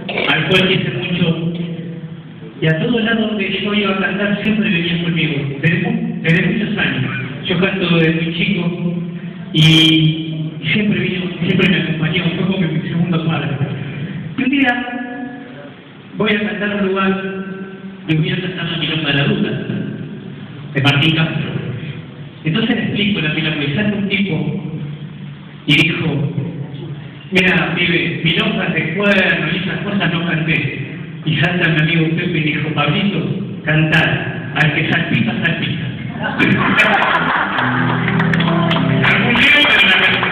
al cual quise mucho, y a todos lados donde yo iba a cantar siempre venía conmigo, desde muchos años. Yo canto desde muy chico y siempre me acompañó, fue como mi segundo padre. Y un día voy a cantar a un lugar y voy a cantar la milonga de la Duda, de Martín Castro. Entonces le explico la milonga y sale un tipo y dijo: mira, pibe, milongas de cuerno y esas cosas no canté. Y salta mi amigo Pepe y dijo: Pablito, cantar, al que salpica, salpica. ¿Algún lío de la verdad?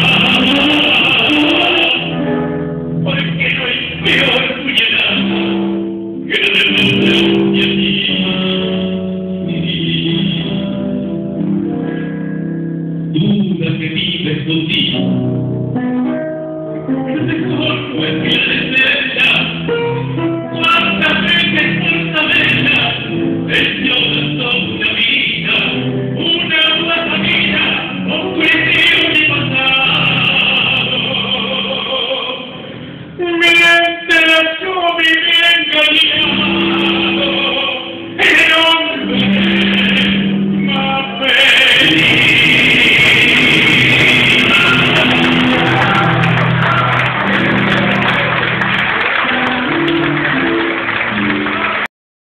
Porque no es peor tu llegada. Tú la que vives contigo, es mejor, pues,